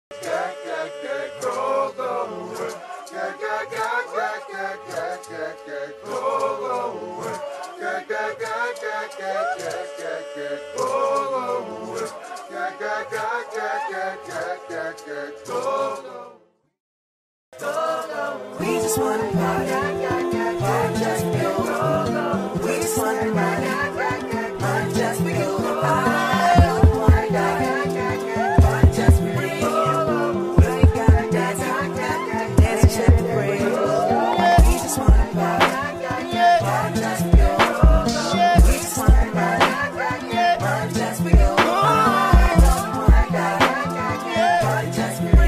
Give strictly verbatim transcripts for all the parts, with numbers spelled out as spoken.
We just wanna party, party just for you. We just wanna party, party just for you. I don't wanna die, party just for you. We ain't gotta dance, dance and shake the break. We just wanna party, party just for you. We just wanna party, party just for you. I don't wanna die, party just for you.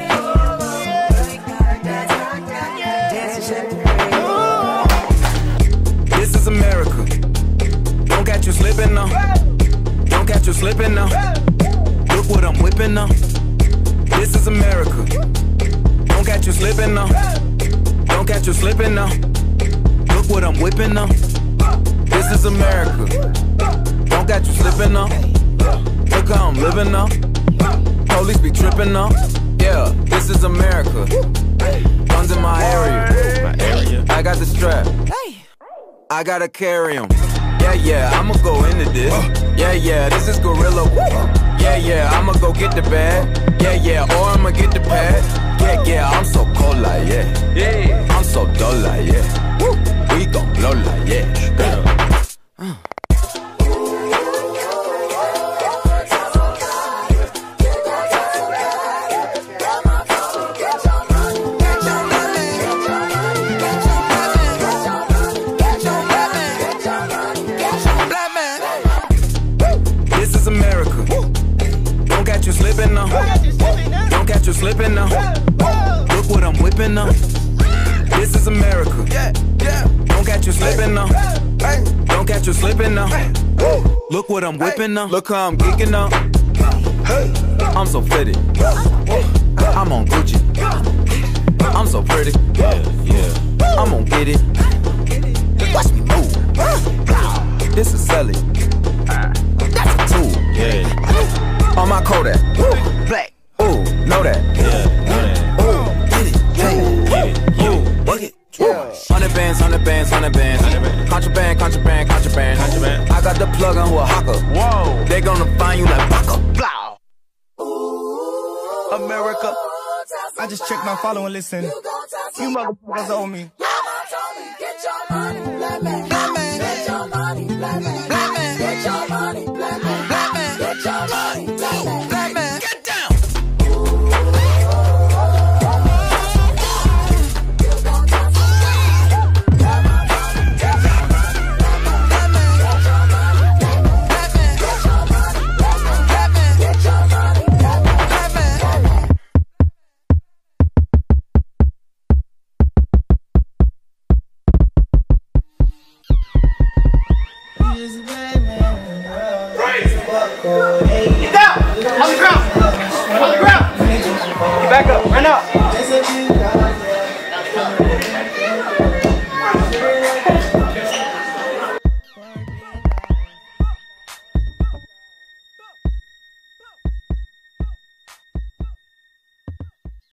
This is America. Don't catch you slipping now. Don't catch you slipping now. Look what I'm whipping now. This is America. Don't catch you slipping now. Don't catch you slipping now. Look what I'm whipping now. This is America. Don't catch you slipping now. Look how I'm living now. Police be tripping now. Yeah, this is America. Guns in my area. My area. I got the strap. I gotta carry 'em. Yeah, yeah, I'ma go into this. Yeah, yeah, this is gorilla. Yeah, yeah, I'ma go get the bag. Yeah, yeah, or I'ma get the pad. Yeah, yeah, I'm so cold like yeah. Yeah, I'm so dull like yeah. We gon' blow like yeah. Uh. America. Don't catch you slipping now. Don't catch you slipping now. Look what I'm whipping now. This is America. Don't catch you slipping now. Don't catch you slipping now. Look what I'm whipping now. Look how I'm geeking now. I'm so fitted. I'm on Gucci. I'm so pretty. Yeah, yeah. I'm gonna get it. Watch me move. This is Sally. That's a tool. Yeah. On my Kodak. Woo. Black. Ooh, know that. Yeah, know that. Ooh, get it. Get it. Get it. Ooh, work it. Yeah. Hundred bands, hundred bands, hundred bands. Contraband, contraband, contraband. Contraband. I got the plug on who a hawker. Whoa. They gonna find you like Baka. Blow. America. I just checked my following. Listen. You motherfuckers owe me. Get your money, black man. Black man. Get your money, black man. Black man. Get your money, black man. Black man. Get your money, black man. Black man. Get down. Get down! On the ground! On the ground! Get back up, right now!